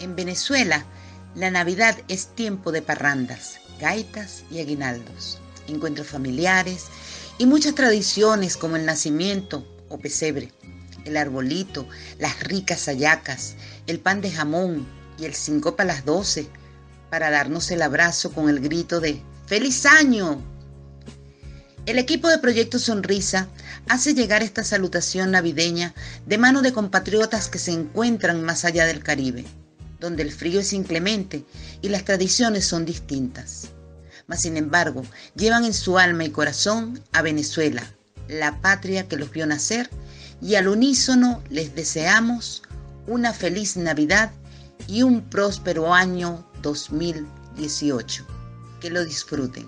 En Venezuela, la Navidad es tiempo de parrandas, gaitas y aguinaldos, encuentros familiares y muchas tradiciones como el nacimiento o pesebre, el arbolito, las ricas hallacas, el pan de jamón y el sincopa a las 12 para darnos el abrazo con el grito de ¡Feliz año! El equipo de Proyecto Sonrisa hace llegar esta salutación navideña de mano de compatriotas que se encuentran más allá del Caribe, donde el frío es inclemente y las tradiciones son distintas. Mas sin embargo, llevan en su alma y corazón a Venezuela, la patria que los vio nacer, y al unísono les deseamos una feliz Navidad y un próspero año 2018. Que lo disfruten.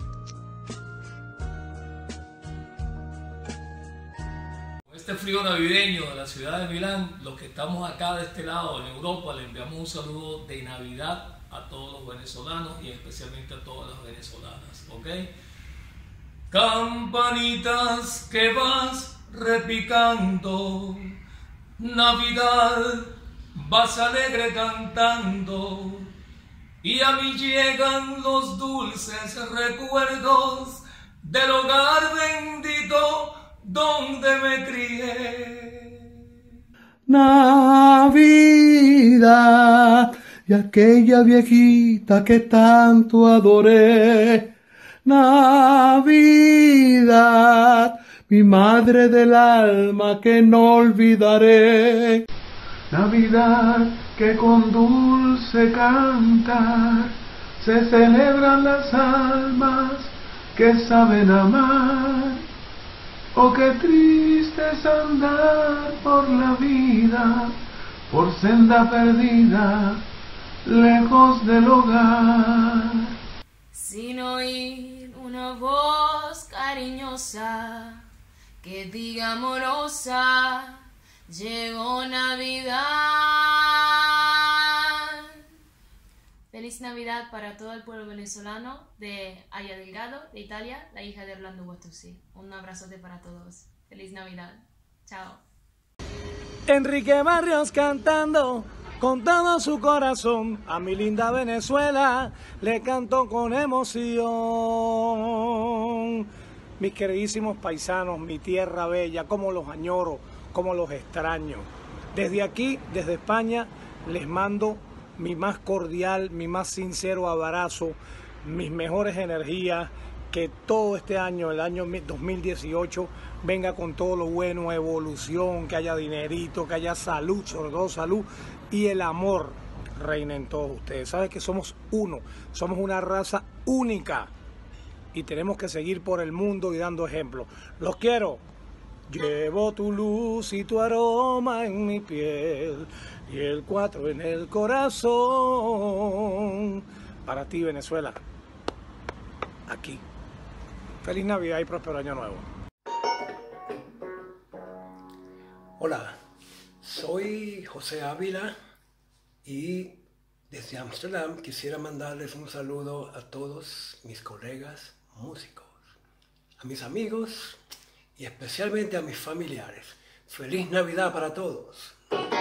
Este frío navideño de la ciudad de Milán, los que estamos acá de este lado en Europa, le enviamos un saludo de Navidad a todos los venezolanos y especialmente a todas las venezolanas, ¿ok? Campanitas que vas repicando, Navidad vas alegre cantando, y a mí llegan los dulces recuerdos del hogar bendito donde me crié. Navidad y aquella viejita que tanto adoré. Navidad, mi madre del alma que no olvidaré. Navidad que con dulce cantar se celebran las almas que saben amar. Oh, qué triste es andar por la vida, por senda perdida, lejos del hogar. Sin oír una voz cariñosa que diga amorosa, llegó Navidad. Feliz Navidad para todo el pueblo venezolano de Aya Delgado, de Italia, la hija de Orlando Guatuzzi. Un abrazote para todos. Feliz Navidad. Chao. Enrique Barrios cantando con todo su corazón a mi linda Venezuela, le canto con emoción. Mis queridísimos paisanos, mi tierra bella, como los añoro, como los extraño. Desde aquí, desde España, les mando mi más cordial, mi más sincero abrazo, mis mejores energías, que todo este año, el año 2018, venga con todo lo bueno, evolución, que haya dinerito, que haya salud, sobre todo salud, y el amor reina en todos ustedes. Saben que somos uno, somos una raza única y tenemos que seguir por el mundo y dando ejemplo. Los quiero. Llevo tu luz y tu aroma en mi piel y el 4 en el corazón. Para ti, Venezuela, aquí. Feliz Navidad y próspero año nuevo. Hola, soy José Ávila y desde Ámsterdam quisiera mandarles un saludo a todos mis colegas músicos, a mis amigos y especialmente a mis familiares. ¡Feliz Navidad para todos!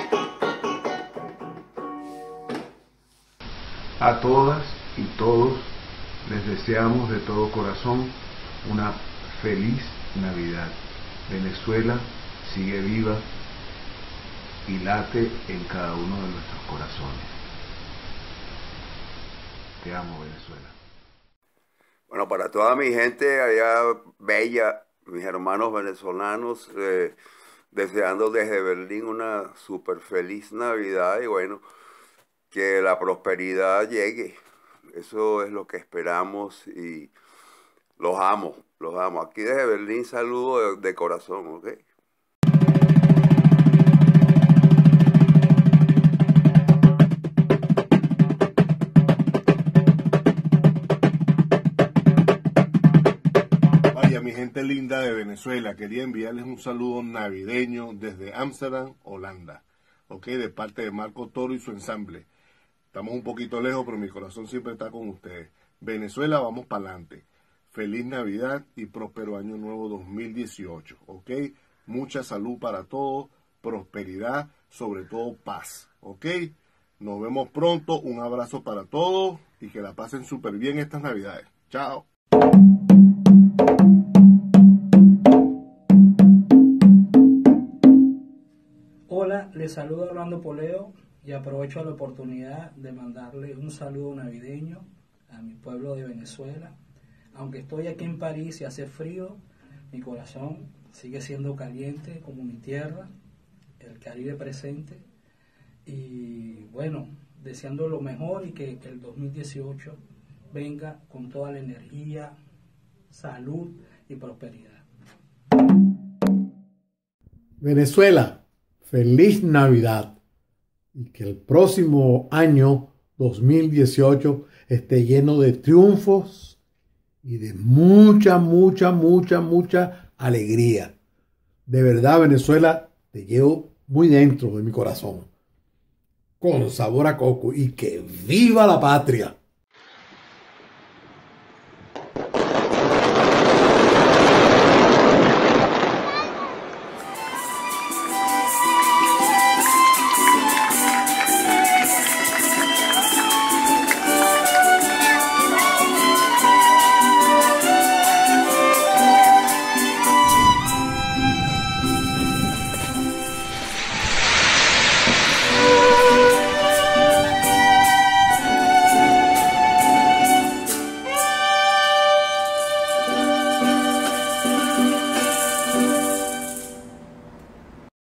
A todas y todos les deseamos de todo corazón una feliz Navidad. Venezuela sigue viva y late en cada uno de nuestros corazones. Te amo, Venezuela. Bueno, para toda mi gente allá bella, mis hermanos venezolanos, deseando desde Berlín una súper feliz Navidad y bueno, que la prosperidad llegue. Eso es lo que esperamos y los amo, los amo. Aquí desde Berlín saludo de corazón, ¿ok? Mi gente linda de Venezuela, quería enviarles un saludo navideño desde Ámsterdam, Holanda, ok, de parte de Marco Toro y su ensamble. Estamos un poquito lejos, pero mi corazón siempre está con ustedes. Venezuela, vamos para adelante. Feliz Navidad y próspero año nuevo 2018, ok. Mucha salud para todos, prosperidad, sobre todo paz, ok. Nos vemos pronto. Un abrazo para todos y que la pasen súper bien estas Navidades. Chao. Hola, les saluda Orlando Poleo y aprovecho la oportunidad de mandarle un saludo navideño a mi pueblo de Venezuela. Aunque estoy aquí en París y hace frío, mi corazón sigue siendo caliente como mi tierra, el Caribe presente. Y bueno, deseando lo mejor y que el 2018 venga con toda la energía, salud y prosperidad. Venezuela, feliz Navidad y que el próximo año 2018 esté lleno de triunfos y de mucha alegría. De verdad, Venezuela, te llevo muy dentro de mi corazón, con sabor a coco, y que viva la patria.